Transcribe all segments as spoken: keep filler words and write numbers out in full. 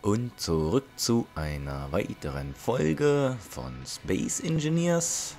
Und zurück zu einer weiteren Folge von Space Engineers.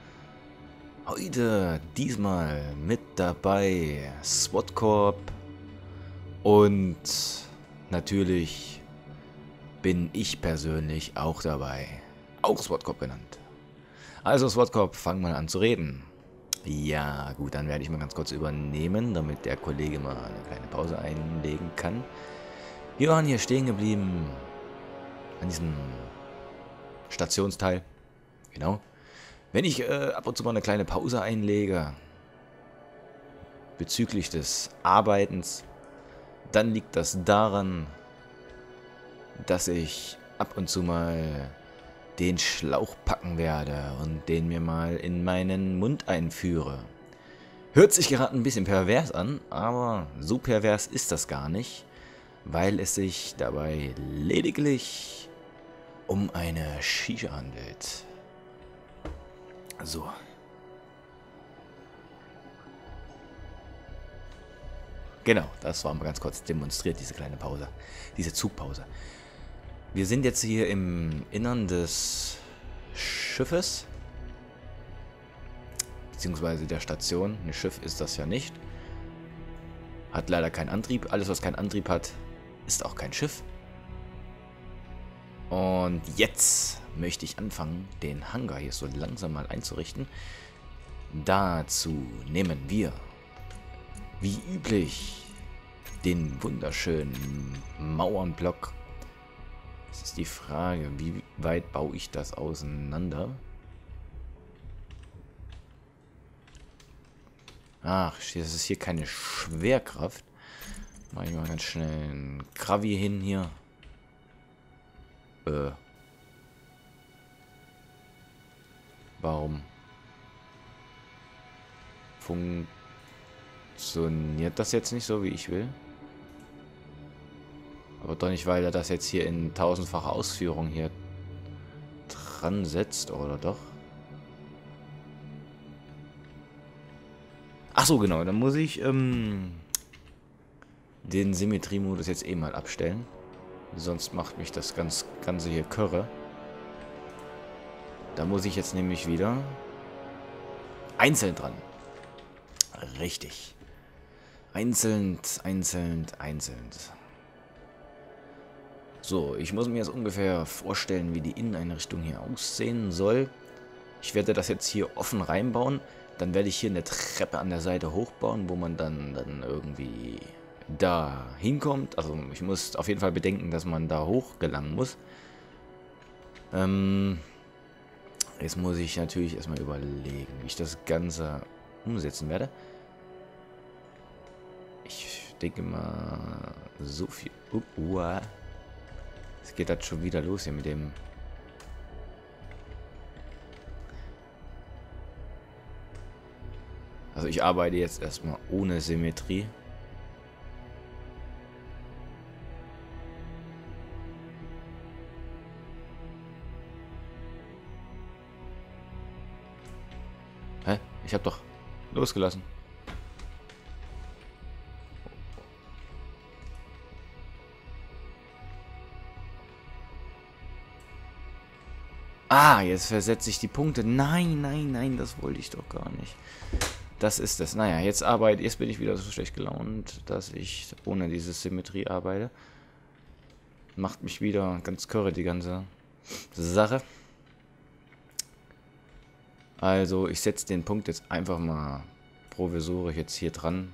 Heute diesmal mit dabei SWAT Corp und natürlich bin ich persönlich auch dabei, auch SWAT Corp genannt. Also SWAT Corp, fang mal an zu reden. Ja gut, dann werde ich mal ganz kurz übernehmen, damit der Kollege mal eine kleine Pause einlegen kann. Wir waren hier stehen geblieben an diesem Stationsteil. Genau. Wenn ich äh, ab und zu mal eine kleine Pause einlege bezüglich des Arbeitens, dann liegt das daran, dass ich ab und zu mal den Schlauch packen werde und den mir mal in meinen Mund einführe. Hört sich gerade ein bisschen pervers an, aber so pervers ist das gar nicht, weil es sich dabei lediglich um eine Shisha handelt. So. Genau, das war mal ganz kurz demonstriert, diese kleine Pause, diese Zugpause. Wir sind jetzt hier im Innern des Schiffes, beziehungsweise der Station. Ein Schiff ist das ja nicht. Hat leider keinen Antrieb. Alles, was keinen Antrieb hat, ist auch kein Schiff. Und jetzt möchte ich anfangen, den Hangar hier so langsam mal einzurichten. Dazu nehmen wir, wie üblich, den wunderschönen Mauernblock. Das ist die Frage, wie weit baue ich das auseinander? Ach, das ist hier keine Schwerkraft. Mache ich mal ganz schnell einen Kravi hin hier. Äh. Warum funktioniert das jetzt nicht so, wie ich will? Aber doch nicht, weil er das jetzt hier in tausendfacher Ausführung hier dran setzt, oder doch? Ach so, genau. Dann muss ich ähm, den Symmetriemodus jetzt eh mal abstellen. Sonst macht mich das ganz, Ganze hier Körre. Da muss ich jetzt nämlich wieder einzeln dran. Richtig. Einzeln, einzeln, einzeln. So, ich muss mir jetzt ungefähr vorstellen, wie die Inneneinrichtung hier aussehen soll. Ich werde das jetzt hier offen reinbauen. Dann werde ich hier eine Treppe an der Seite hochbauen, wo man dann, dann irgendwie da hinkommt. Also ich muss auf jeden Fall bedenken, dass man da hoch gelangen muss. Ähm, jetzt muss ich natürlich erstmal überlegen, wie ich das Ganze umsetzen werde. Ich denke mal, so viel... Uh, uh, jetzt geht das schon wieder los hier mit dem... Also ich arbeite jetzt erstmal ohne Symmetrie. Hä? Ich hab doch losgelassen. Ah, jetzt versetze ich die Punkte. Nein, nein, nein, das wollte ich doch gar nicht. Das ist es. Naja, jetzt arbeite, jetzt bin ich wieder so schlecht gelaunt, dass ich ohne diese Symmetrie arbeite. Macht mich wieder ganz körre, die ganze Sache. Also, ich setze den Punkt jetzt einfach mal provisorisch jetzt hier dran.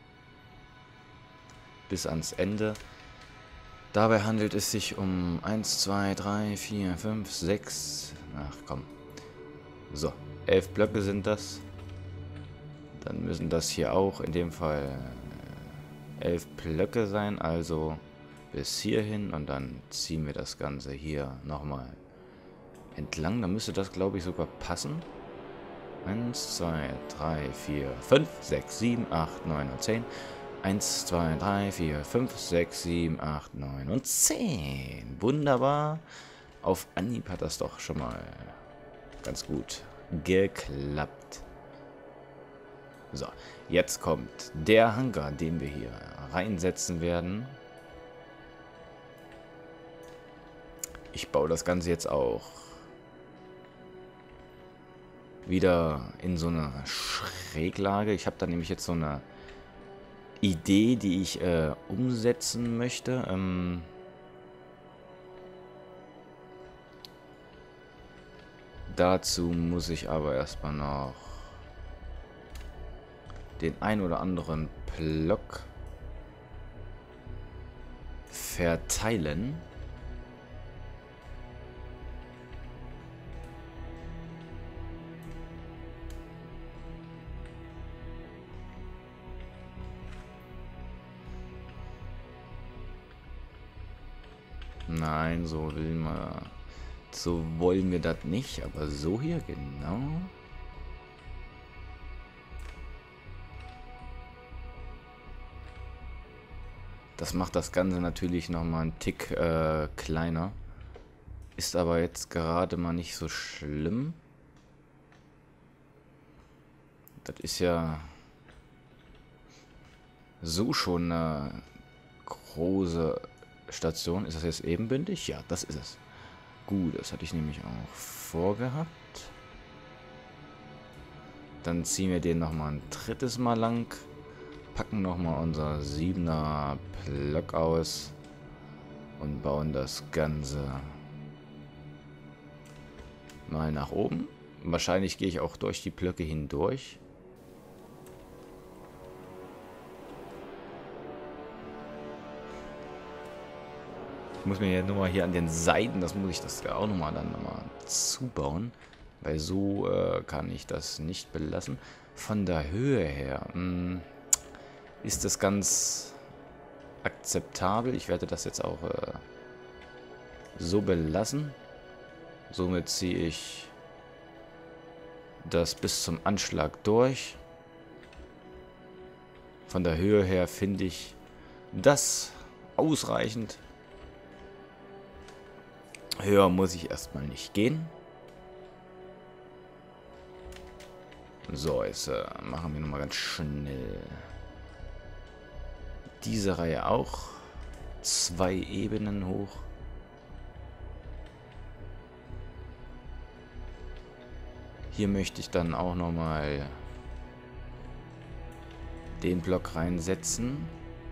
Bis ans Ende. Dabei handelt es sich um eins, zwei, drei, vier, fünf, sechs. Ach komm. So, elf Blöcke sind das. Dann müssen das hier auch in dem Fall elf Blöcke sein, also bis hierhin und dann ziehen wir das Ganze hier nochmal entlang. Dann müsste das, glaube ich, sogar passen. eins, zwei, drei, vier, fünf, sechs, sieben, acht, neun und zehn. eins, zwei, drei, vier, fünf, sechs, sieben, acht, neun und zehn. Wunderbar. Auf Anhieb hat das doch schon mal ganz gut geklappt. So, jetzt kommt der Hangar, den wir hier reinsetzen werden. ich baue das Ganze jetzt auch wieder in so eine Schräglage. Ich habe da nämlich jetzt so eine Idee, die ich äh, umsetzen möchte. Ähm dazu muss ich aber erstmal noch den ein oder anderen Block verteilen. Nein, so will man, so wollen wir das nicht, aber so hier genau. Das macht das Ganze natürlich nochmal einen Tick äh, kleiner. Ist aber jetzt gerade mal nicht so schlimm. Das ist ja so schon eine große Station. Ist das jetzt ebenbündig? Ja, das ist es. Gut, das hatte ich nämlich auch vorgehabt. Dann ziehen wir den nochmal ein drittes Mal lang. Packen nochmal unser siebener Block aus. Und bauen das Ganze mal nach oben. Wahrscheinlich gehe ich auch durch die Blöcke hindurch. Ich muss mir ja nur mal hier an den Seiten, das muss ich das auch nochmal dann nochmal zubauen. Weil so äh, kann ich das nicht belassen. Von der Höhe her mh, ist das ganz akzeptabel. Ich werde das jetzt auch äh, so belassen. Somit ziehe ich das bis zum Anschlag durch. Von der Höhe her finde ich das ausreichend. Höher muss ich erstmal nicht gehen. So, jetzt äh, machen wir nochmal ganz schnell diese Reihe auch zwei Ebenen hoch. Hier möchte ich dann auch nochmal den Block reinsetzen.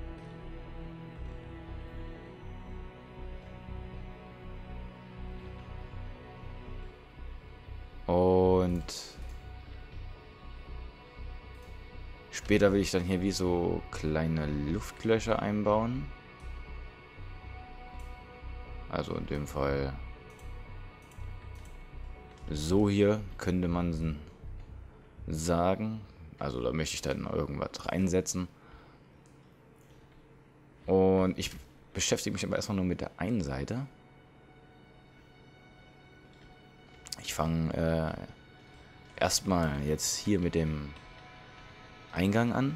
Und später will ich dann hier wie so kleine Luftlöcher einbauen. Also in dem Fall so hier könnte man sagen. Also da möchte ich dann irgendwas reinsetzen. Und ich beschäftige mich aber erstmal nur mit der einen Seite. Ich fange äh, erstmal jetzt hier mit dem Eingang an.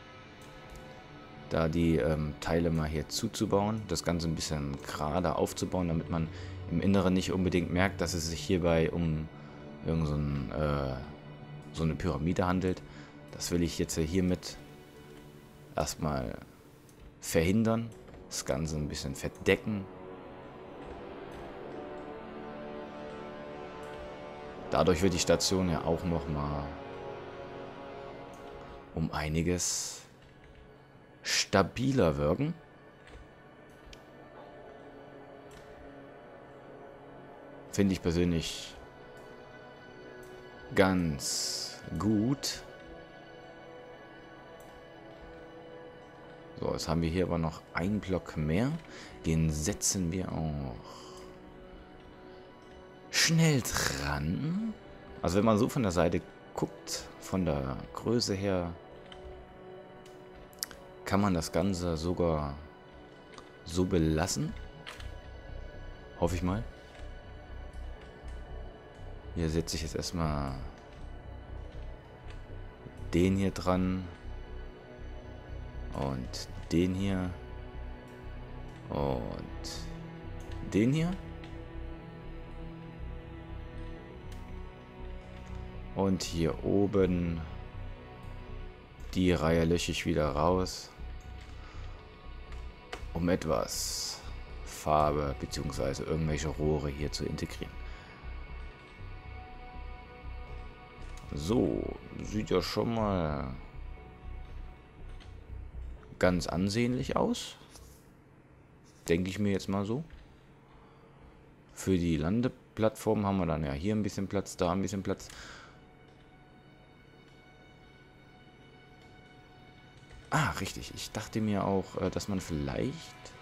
Da die ähm, Teile mal hier zuzubauen. Das Ganze ein bisschen gerade aufzubauen, damit man im Inneren nicht unbedingt merkt, dass es sich hierbei um irgend so, ein, äh, so eine Pyramide handelt. Das will ich jetzt hiermit erstmal verhindern. Das Ganze ein bisschen verdecken. Dadurch wird die Station ja auch nochmal um einiges stabiler wirken. Finde ich persönlich ganz gut. So, jetzt haben wir hier aber noch einen Block mehr. Den setzen wir auch schnell dran. Also wenn man so von der Seite guckt, von der Größe her, kann man das Ganze sogar so belassen. Hoffe ich mal. Hier setze ich jetzt erstmal den hier dran. Und den hier. Und den hier. Und hier oben die Reihe lösche ich wieder raus, um etwas Farbe bzw. irgendwelche Rohre hier zu integrieren. So, sieht ja schon mal ganz ansehnlich aus. Denke ich mir jetzt mal so. Für die Landeplattform haben wir dann ja hier ein bisschen Platz, da ein bisschen Platz. Ah, richtig. Ich dachte mir auch, dass man vielleicht...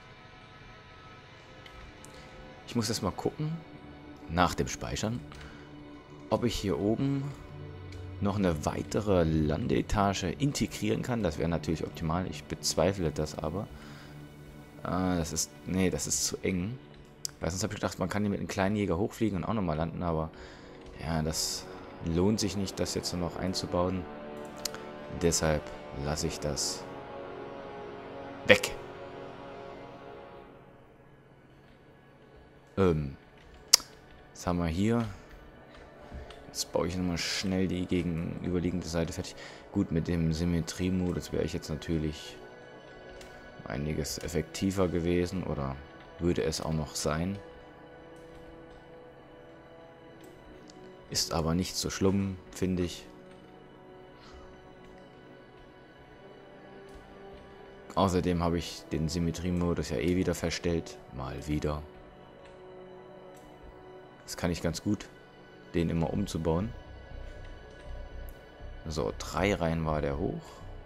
Ich muss erst mal gucken, nach dem Speichern, ob ich hier oben noch eine weitere Landeetage integrieren kann. Das wäre natürlich optimal. Ich bezweifle das aber. Ah, das ist... Nee, das ist zu eng. Weil sonst habe ich gedacht, man kann hier mit einem kleinen Jäger hochfliegen und auch nochmal landen, aber ja, das lohnt sich nicht, das jetzt noch einzubauen. Deshalb lasse ich das weg. Ähm, was haben wir hier? Jetzt baue ich nochmal schnell die gegenüberliegende Seite fertig. Gut, mit dem Symmetrie-Modus wäre ich jetzt natürlich einiges effektiver gewesen oder würde es auch noch sein. Ist aber nicht so schlimm, finde ich. Außerdem habe ich den Symmetrie-Modus ja eh wieder verstellt. Mal wieder. Das kann ich ganz gut, den immer umzubauen. So, drei Reihen war der hoch.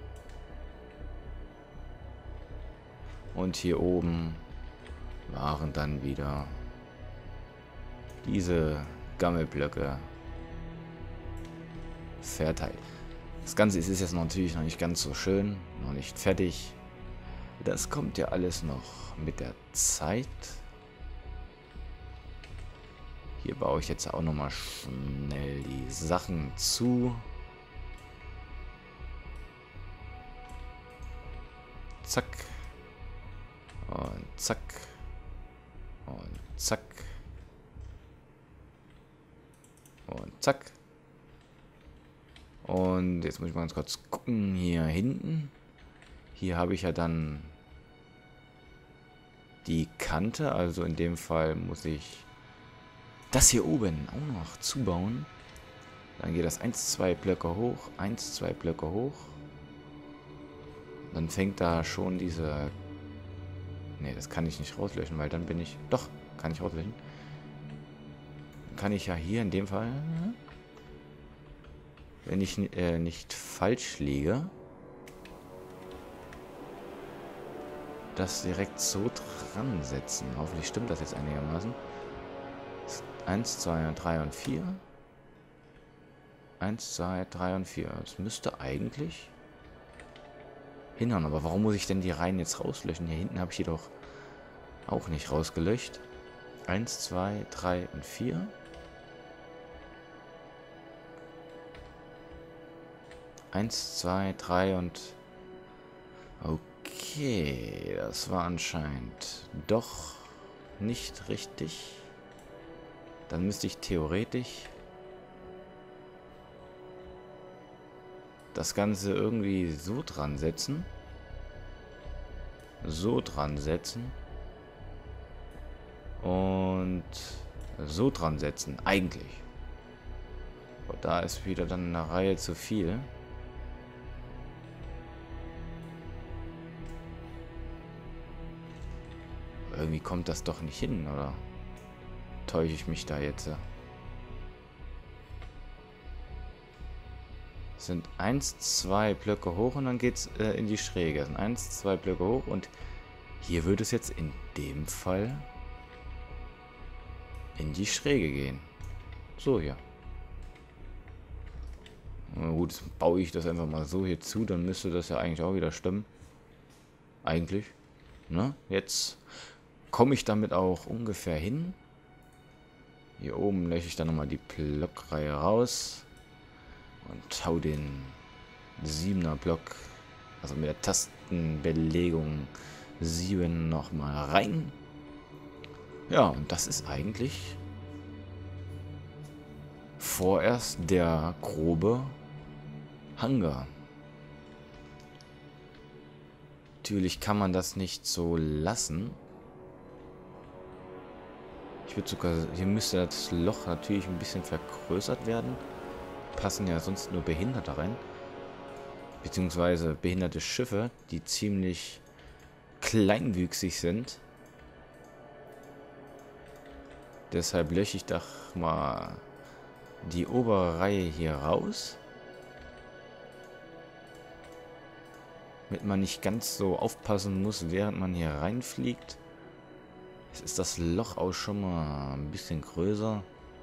Und hier oben waren dann wieder diese Gammelblöcke verteilt. Das Ganze ist jetzt natürlich noch nicht ganz so schön, noch nicht fertig. Das kommt ja alles noch mit der Zeit. Hier baue ich jetzt auch noch mal schnell die Sachen zu. Zack. Und zack. Und zack. Und zack. Und jetzt muss ich mal ganz kurz gucken. Hier hinten. Hier habe ich ja dann die Kante. Also in dem Fall muss ich das hier oben auch noch zubauen. Dann geht das eins, zwei Blöcke hoch. eins, zwei Blöcke hoch. Dann fängt da schon diese... Ne, das kann ich nicht rauslöschen, weil dann bin ich... Doch, kann ich rauslöschen. Dann kann ich ja hier in dem Fall... Wenn ich äh, nicht falsch liege... das direkt so dran setzen. Hoffentlich stimmt das jetzt einigermaßen. eins, zwei, drei und vier. eins, zwei, drei und vier. Das müsste eigentlich hinhauen. Aber warum muss ich denn die Reihen jetzt rauslöschen? Hier hinten habe ich jedoch auch nicht rausgelöscht. eins, zwei, drei und vier. eins, zwei, drei und... Okay, das war anscheinend doch nicht richtig. Dann müsste ich theoretisch das Ganze irgendwie so dran setzen. So dran setzen. Und so dran setzen, eigentlich. Aber da ist wieder dann eine Reihe zu viel. Irgendwie kommt das doch nicht hin, oder? Täusche ich mich da jetzt? Es sind eins, zwei Blöcke hoch und dann geht es äh, in die Schräge. Es sind eins, zwei Blöcke hoch und hier würde es jetzt in dem Fall in die Schräge gehen. So hier. Na gut, jetzt baue ich das einfach mal so hier zu, dann müsste das ja eigentlich auch wieder stimmen. Eigentlich. Ne? Jetzt komme ich damit auch ungefähr hin. Hier oben lösche ich dann nochmal die Blockreihe raus und hau den siebener Block, also mit der Tastenbelegung sieben nochmal rein. Ja, und das ist eigentlich vorerst der grobe Hangar. Natürlich kann man das nicht so lassen. Ich würde sogar, hier müsste das Loch natürlich ein bisschen vergrößert werden. Passen ja sonst nur Behinderte rein. Beziehungsweise behinderte Schiffe, die ziemlich kleinwüchsig sind. Deshalb lösche ich doch mal die obere Reihe hier raus. Damit man nicht ganz so aufpassen muss, während man hier reinfliegt. Jetzt ist das Loch auch schon mal ein bisschen größer.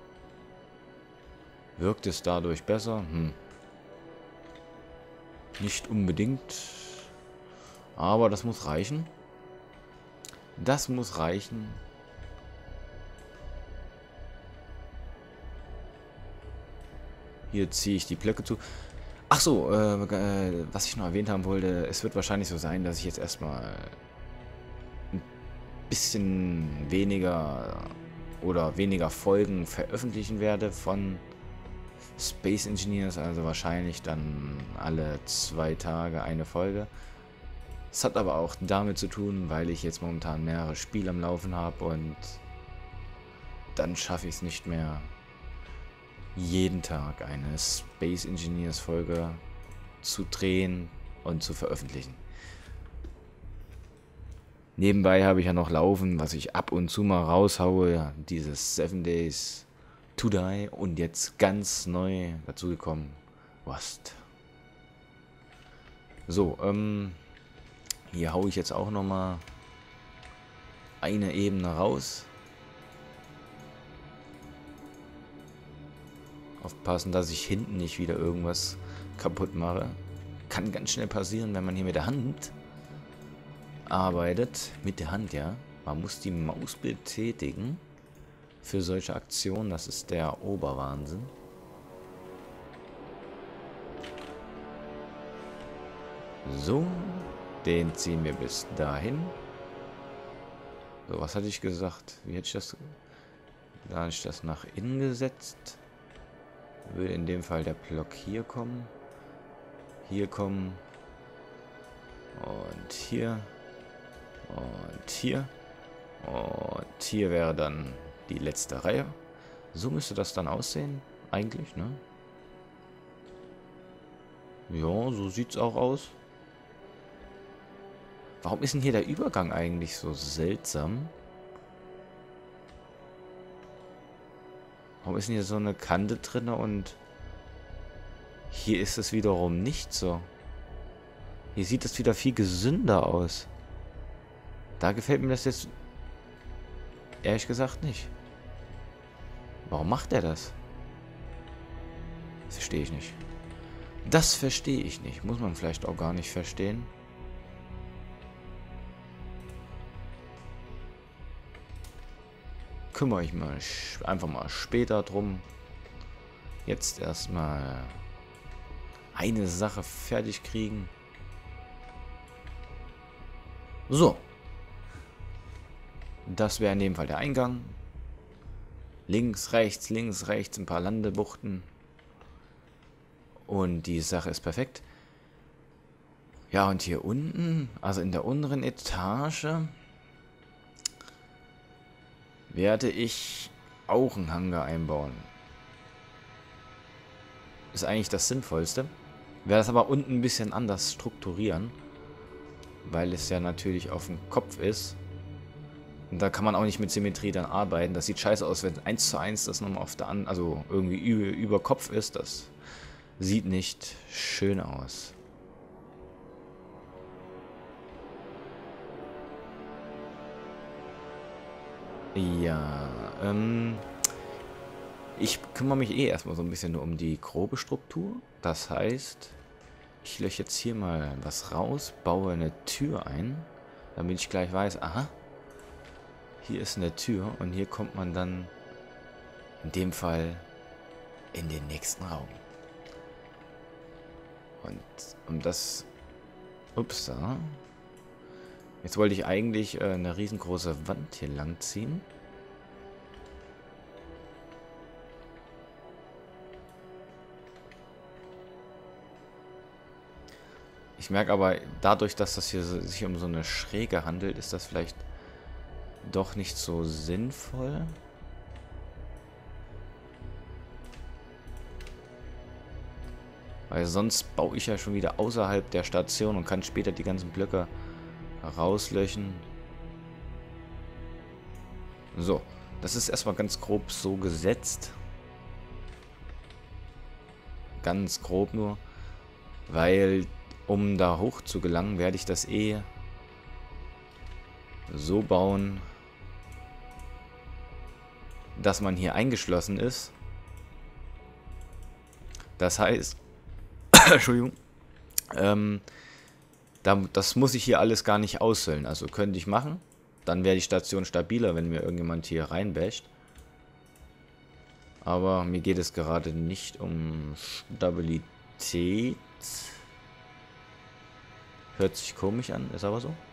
Wirkt es dadurch besser? Hm. Nicht unbedingt. Aber das muss reichen. Das muss reichen. Hier ziehe ich die Blöcke zu. Ach so, äh, äh, was ich noch erwähnt haben wollte, es wird wahrscheinlich so sein, dass ich jetzt erstmal ein bisschen weniger oder weniger Folgen veröffentlichen werde von Space Engineers, also wahrscheinlich dann alle zwei Tage eine Folge. Es hat aber auch damit zu tun, weil ich jetzt momentan mehrere Spiele am Laufen habe und dann schaffe ich es nicht mehr, jeden Tag eine Space Engineers Folge zu drehen und zu veröffentlichen. Nebenbei habe ich ja noch laufen, was ich ab und zu mal raushaue, ja, dieses Seven Days to Die und jetzt ganz neu dazugekommen, Rust. So, ähm, hier haue ich jetzt auch noch mal eine Ebene raus. Aufpassen, dass ich hinten nicht wieder irgendwas kaputt mache. Kann ganz schnell passieren, wenn man hier mit der Hand arbeitet. Mit der Hand, ja. Man muss die Maus betätigen für solche Aktionen. Das ist der Oberwahnsinn. So, den ziehen wir bis dahin. So, was hatte ich gesagt? Wie hätte ich das? Da habe ich das nach innen gesetzt. Würde in dem Fall der Block hier kommen. Hier kommen. Und hier. Und hier. Und hier wäre dann die letzte Reihe. So müsste das dann aussehen. Eigentlich, ne? Ja, so sieht's auch aus. Warum ist denn hier der Übergang eigentlich so seltsam? Warum ist denn hier so eine Kante drin und hier ist es wiederum nicht so? Hier sieht es wieder viel gesünder aus. Da gefällt mir das jetzt ehrlich gesagt nicht. Warum macht er das? Das verstehe ich nicht. Das verstehe ich nicht. Muss man vielleicht auch gar nicht verstehen. Kümmere ich mal einfach mal später drum. Jetzt erstmal eine Sache fertig kriegen. So. Das wäre in dem Fall der Eingang. Links, rechts, links, rechts ein paar Landebuchten. Und die Sache ist perfekt. Ja, und hier unten, also in der unteren Etage, werde ich auch einen Hangar einbauen. Ist eigentlich das Sinnvollste. Werde das aber unten ein bisschen anders strukturieren, weil es ja natürlich auf dem Kopf ist. Und da kann man auch nicht mit Symmetrie dann arbeiten. Das sieht scheiße aus, wenn eins zu eins das nochmal auf der an, also irgendwie über, über Kopf ist. Das sieht nicht schön aus. Ja, ähm, ich kümmere mich eh erstmal so ein bisschen nur um die grobe Struktur. Das heißt, ich lösche jetzt hier mal was raus, baue eine Tür ein, damit ich gleich weiß, aha, hier ist eine Tür und hier kommt man dann in dem Fall in den nächsten Raum. Und um das, ups, da. Jetzt wollte ich eigentlich äh, eine riesengroße Wand hier lang ziehen. Ich merke aber, dadurch, dass das hier so, sich um so eine Schräge handelt, ist das vielleicht doch nicht so sinnvoll. Weil sonst baue ich ja schon wieder außerhalb der Station und kann später die ganzen Blöcke rauslöschen. So, das ist erstmal ganz grob so gesetzt. Ganz grob nur. Weil, um da hoch zu gelangen, werde ich das eh so bauen, dass man hier eingeschlossen ist. Das heißt, Entschuldigung, ähm, da, das muss ich hier alles gar nicht ausfüllen. Also könnte ich machen. Dann wäre die Station stabiler, wenn mir irgendjemand hier reinbasht. Aber mir geht es gerade nicht um Stabilität. Hört sich komisch an, ist aber so.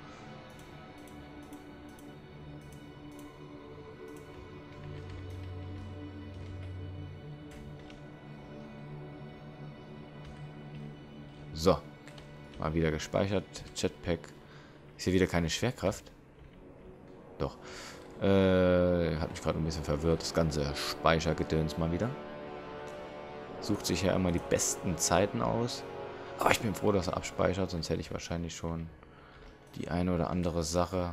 So. Mal wieder gespeichert. Jetpack. Ist hier wieder keine Schwerkraft? Doch. Äh, hat mich gerade ein bisschen verwirrt. Das ganze Speichergedöns mal wieder. Sucht sich ja immer die besten Zeiten aus. Aber ich bin froh, dass er abspeichert. Sonst hätte ich wahrscheinlich schon die eine oder andere Sache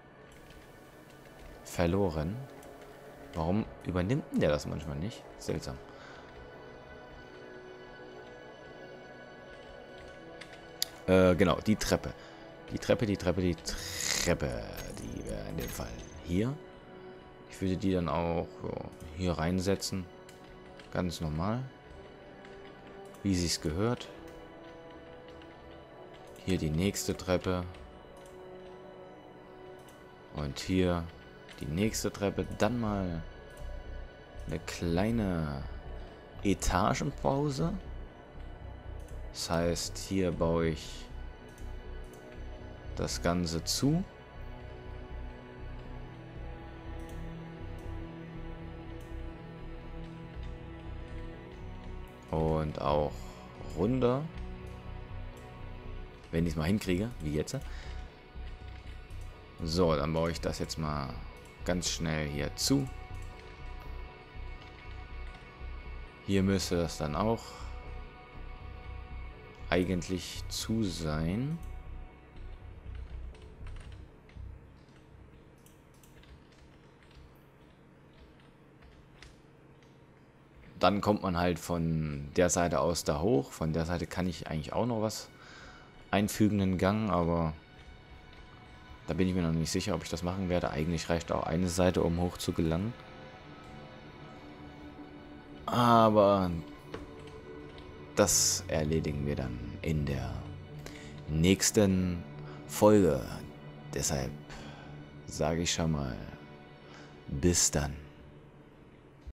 verloren. Warum übernimmt denn der das manchmal nicht? Seltsam. Äh, genau, die Treppe. Die Treppe, die Treppe, die Treppe. Die wäre in dem Fall hier. Ich würde die dann auch so hier reinsetzen. Ganz normal. Wie sie es gehört. Hier die nächste Treppe. Und hier die nächste Treppe. Dann mal eine kleine Etagenpause. Das heißt, hier baue ich das Ganze zu. Und auch runter. Wenn ich es mal hinkriege, wie jetzt. So, dann baue ich das jetzt mal ganz schnell hier zu. Hier müsste das dann auch eigentlich zu sein. Dann kommt man halt von der Seite aus da hoch. Von der Seite kann ich eigentlich auch noch was einfügen, einen Gang, aber da bin ich mir noch nicht sicher, ob ich das machen werde. Eigentlich reicht auch eine Seite, um hoch zu gelangen. Aber das erledigen wir dann in der nächsten Folge. Deshalb sage ich schon mal, bis dann.